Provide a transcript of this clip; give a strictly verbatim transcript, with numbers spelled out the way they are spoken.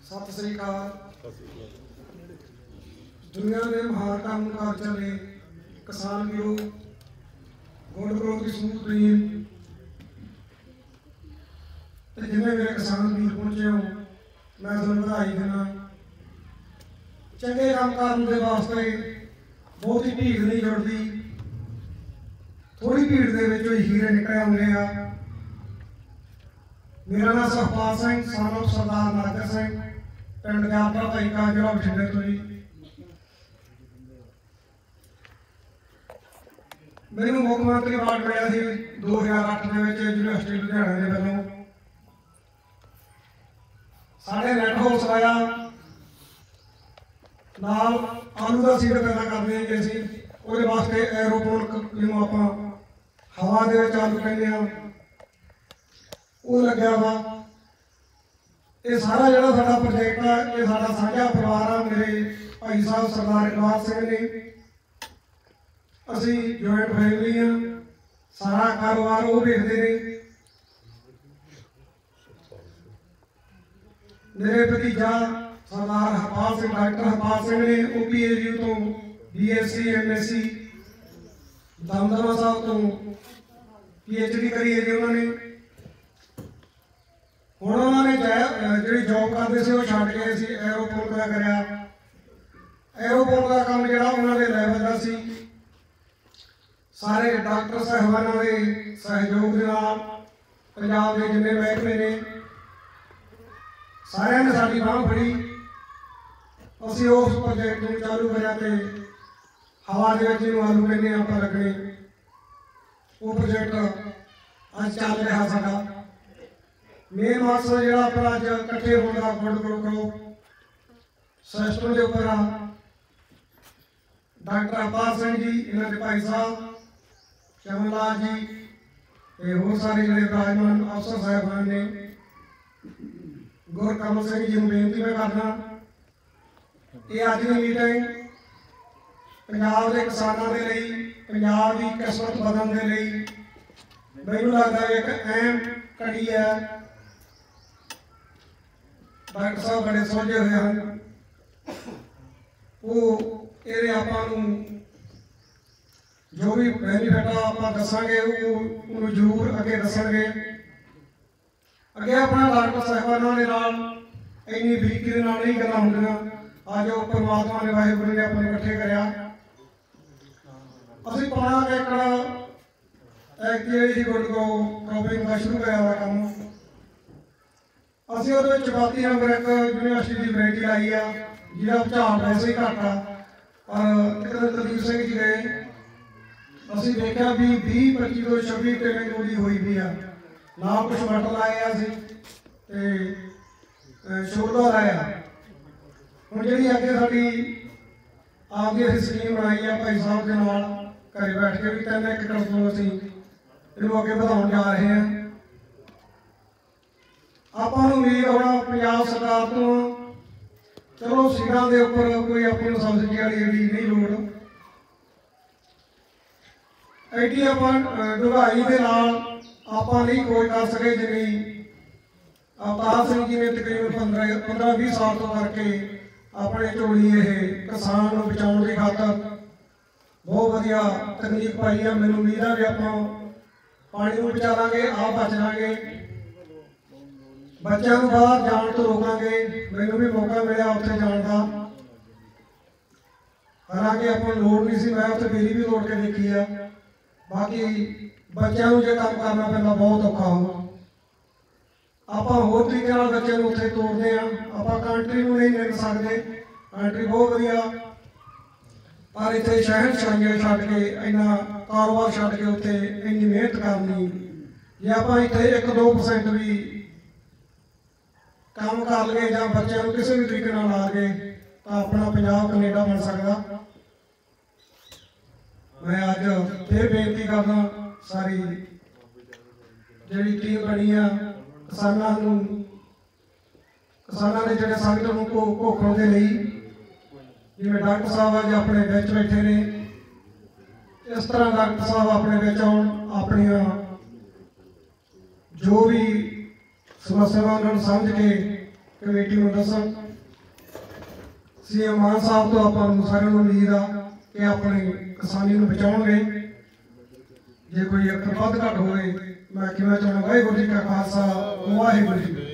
सत श्री अकाल। दुनिया के महान काम कार चले किसान वीरो गोल्ड ग्रोथ की समूह टीम जिन्हें मेरे किसान वीर पहुंचे हो मैं तुहानू बधाई देना। चंगे काम करने के वास्ते बहुत ही भीड़ नहीं जुड़ती, थोड़ी भीड़ के विचों ही हीरे निकल आउंदे आ। मेरा नाम सुखपाल सिंह सन ऑफ सरदार नागर सिंह पिंड जापा भाई का जिला बठिंडे तो जी। मैनू मुख मंत्री अवार्ड मिला सी दो हज़ार अठ यूनिवर्सिटी लुधियाना के वालों। साढ़े नेट हाउस आया नाल आलू का सीड पैदा करते हैं कि असीं उहदे वास्ते एरोपोनिक जिन्हों आपां हवा दे विच आलू कहने आ वो लग्या वा। ये सारा जिहड़ा साडा प्रोजेक्ट है ये साडा साझा परिवार आ। मेरे भाई साहब सरदार इकबाल सिंह ने असीं जॉइंट फैमिली आ। सारा कारोबार वो देखते हैं। मेरे भतीजा सरदार हरपाल सिंह डॉक्टर हरपाल सिंह ने ओ पी ए यू तो B S C M S C Damdama Sahib तो पी एच डी करी है जी उन्होंने। हुण उन्होंने जी जॉब करते थे छड्ड के असीं एरोपोर्ट का कराया। एरोपोर्ट का काम जिहड़ा उन्होंने लैवल का सी सारे डॉक्टर साहिबाना के सहयोग के नाल पंजाब के जिन्ने महकमे ने सारिਆਂ ने साडी बांह फड़ी। असीं उस प्रोजेक्ट को चालू करा तो हवा के जिन्हों आलू कहने आप लगने वो प्रोजेक्ट अज चल रहा साडा। मेन मकसद जो अपना अज इकट्ठे होने का गोल्ड ग्रोथ सिस्टम के उपर आ। डॉक्टर अवतार सिंह जी इन्हों के भाई साहब चमन लाल जी होर सारे जो विराजमान अफसर साहबान ने गुरकमल सिंह जी को बेनती मैं करना ये अज की मीटिंग पंजाब के किसानों के लिए पंजाब की किस्मत बदलने के लिए मैनू लगता है एक अहम कड़ी है। डॉक्टर साहब बड़े सोझे हुए हैं वो ये आपां जो भी बेनीफिट आप दसांगे वो जरूर अगे दसणगे। अगे अपना डॉक्टर साहिबाना के नाल इन्नी बरीकी के नाल नहीं गल्लां होंदियां। अज वो परमात्मा ने वाहिगुरू ने अपने इकट्ठे करया। असीं पौना एकड़ एक्टिविटी गुड को क्रॉपिंग का शुरू कराया हुआ काम। असीं उहदे विच बाती नंबर एक यूनिवर्सिटी की वैरायटी लाई आ जिहदा झाड़ वैसे ही घट आ पर एक दिन कुलदीप सिंह जी गए असीं देखिया भी बीस पच्ची तो छब्बी ट्रेनिंग पूरी हुई भी आ ना कुछ मटर लाए असीं ते शोला लाया। हुण जिहड़ी अगे साडी आपकी असीं स्कीम बनाई है भाई साहब के नाल घरे बैठ के भी तीन एकड़ तो असीं इहनूं अगे वधाउण जा रहे हैं। आपां नूं उम्मीद होना पंजाब सरकार तो चलो सीडां दे उपर कोई आपां नूं सब्सिडी वाली एडी नहीं लोड़। एडी आपां डुंगाई दे नाल आपां नहीं खोज कर सके जिन्नी अवतार सिंह जी ने तकरीबन पंद्रह पंद्रह भी साल तो करके अपने झोली ये किसान को बचाने की खातर बहुत वधिया तकनीक पाई है। मैनूं उम्मीद है भी आपां पानी को बचा लांगे आप बच जाएंगे बच्चों को बाहर जाने तो रोकांगे। मैनूं भी मौका मिला उत्थे जाने का हालांकि आपां लोड़ नहीं सी मैं उत्थे मेरी भी दौड़ के देखी है। बाकी बच्चों को जो काम करना पैंदा बहुत औखा हो। आप होर तरीके बच्चों को उत्थे तोड़ते हैं आप कंट्री को नहीं मिल सकते। कंट्री बहुत वधिया पर इतने शहरशाहियां छड्ड के इन्ना कारोबार छड्ड के उत्थे इन्नी मेहनत करनी जे आप इतने एक दो परसेंट भी काम कर लगे या बच्चों को किसी भी तरीके ला गए तो अपना पंजाब कनेडा बन सकता। मैं अज फिर बेनती करना सारी जी टीम बनी आ किसानों किसानों के जोड़े संगत को घोखण के लिए जिवें डॉक्टर साहब अज अपने बिच बैठे ने इस तरह डॉक्टर साहब अपने बिच आउण अपनियां जो भी समस्यावां उन्होंने समझ के ਕਮੇਟੀ ਨੂੰ ਦੱਸਣ। ਸੀਐਮ ਮਾਨ ਸਾਹਿਬ ਤੋਂ ਆਪਾਂ ਨੂੰ ਸਾਰਿਆਂ ਨੂੰ ਉਮੀਦ ਆ ਕਿ ਆਪਣੀ ਕਿਸਾਨੀ ਨੂੰ ਬਚਾਉਣਗੇ। ਜੇ ਕੋਈ ਅੱਖਰ ਵੱਧ ਘੱਟ ਹੋਵੇ ਮੈਂ ਕਿਵੇਂ ਚਾਹੁੰਦਾ। ਵਾਹਿਗੁਰੂ ਜੀ ਕਾ ਖਾਲਸਾ ਵਾਹਿਗੁਰੂ ਜੀ